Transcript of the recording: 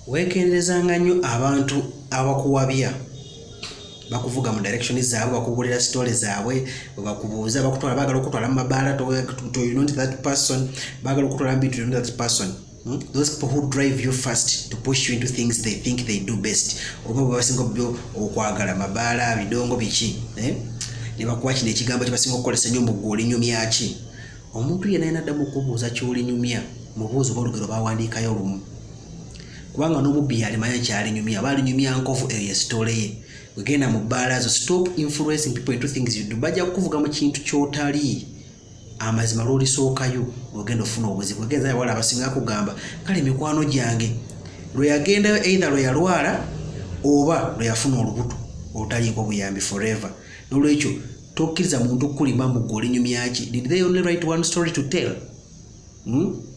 wekenderezanga nnyo abantu abakuwabya bakuvuga mu direction zaabwe bakubulira stories zaabwe bakubuuza bakutwala bagala okutwala mu mabaala to you know that person bagala okutwala mbintu you know that person. Those people who drive you first to push you into things they think they do best. Oba basinga byo okwagala mabaala bidongo biki ne bakuwa kino ekigambo kibasinga okukolesa nnyo mu gwoli nyumya ki. Omuntu yenna yanaddamu okubuuza kyoli nyumya mubuuzo bolugero bawandiikayo olumu kubanga n'omubbi yalimanya kyali nyumya baali nyumya nkovu eyo ye story ye. Wegenda mu bbaala zo stop influencing people into things you do. Bajja kuvuga mu kintu kyotali amazima lwolisookayo ogenda ofuna obuzibu. Wegenza wala abasinga kugamba kale mikwano gyange lwe yagendayo either lwe yalwala oba lwe yafuna olubuto olutaliiko buyambi forever. Nolwekyo tokkiriza muntu kulima mu gwoli nyumya ki. Did they only write one story to tell?